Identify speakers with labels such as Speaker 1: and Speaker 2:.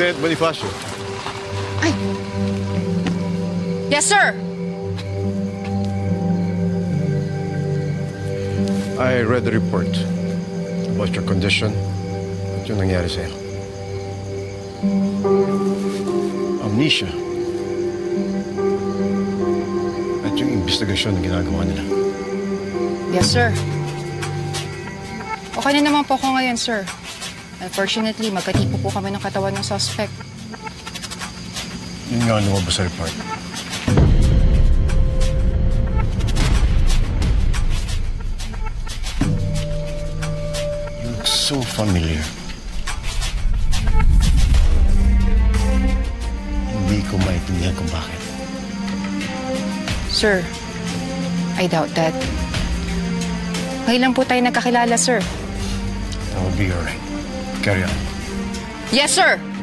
Speaker 1: Lieutenant Bonifacio.
Speaker 2: Ay. Yes, sir.
Speaker 1: I read the report about your condition at yung nangyari sa'yo. Amnesia. At yung investigasyon na ginagawa nila.
Speaker 2: Yes, sir. Okay na naman po ako ngayon, sir. Unfortunately, magkatipo po kami ng katawan ng suspect.
Speaker 1: Yun nga ang lumabas sa report. You look so familiar. Hindi ko maintindihan kung bakit.
Speaker 2: Sir, I doubt that. Ngayon lang po tayo nagkakilala, sir.
Speaker 1: That will be all right. Carry on.
Speaker 2: Yes, sir!